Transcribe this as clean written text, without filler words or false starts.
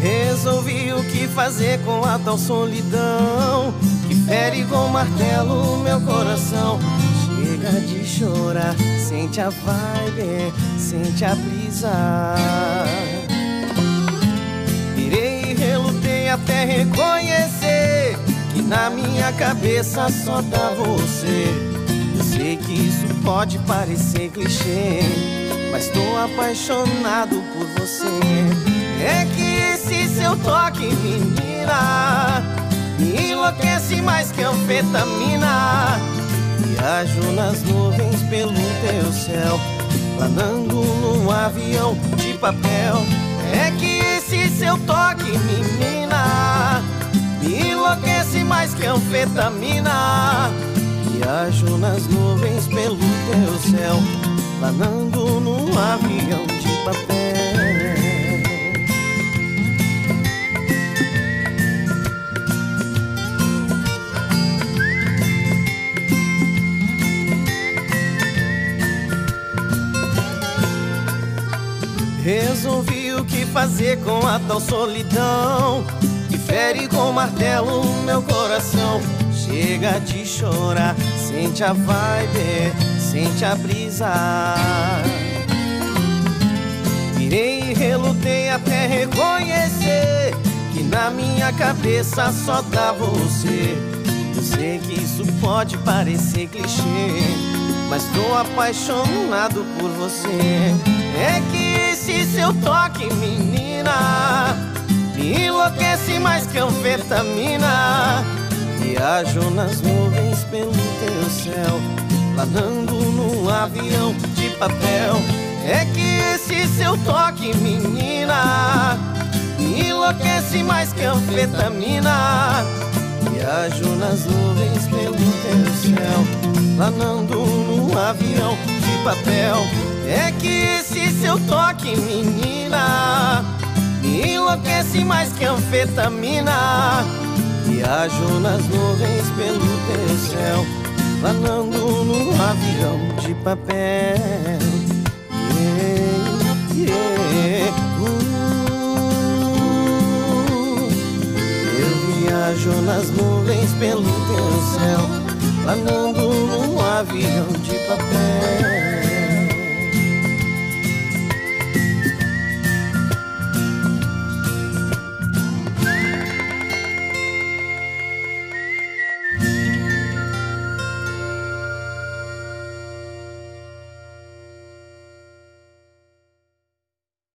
Resolvi o que fazer com a tal solidão que fere com martelo meu coração. Chega de chorar, sente a vibe, sente a brisa. Virei e relutei até reconhecer que na minha cabeça só dá você. Eu sei que isso pode parecer clichê, mas tô apaixonado por você. É que esse seu toque, menina, me enlouquece mais que anfetamina. Viajo nas nuvens pelo teu céu, planando num avião de papel. É que esse seu toque, menina, me enlouquece mais que anfetamina. Viajo nas nuvens pelo teu céu, planando num avião de papel. Resolvi o que fazer com a tal solidão que fere com martelo meu coração. Chega de chorar, sente a vibe, sente a brisa. Virei e relutei até reconhecer que na minha cabeça só dá você. Eu sei que isso pode parecer clichê, mas tô apaixonado por você. É que esse seu toque, menina, me enlouquece mais que anfetamina. Viajo nas nuvens pelo teu céu, planando num avião de papel. É que esse seu toque, menina, me enlouquece mais que anfetamina. Viajo nas nuvens pelo teu céu, planando num avião de papel. É que esse seu toque, menina, me enlouquece mais que anfetamina. Viajo nas nuvens pelo teu céu, planando num avião de papel. Yeah, yeah. Eu viajo nas nuvens pelo teu céu, planando num avião de papel.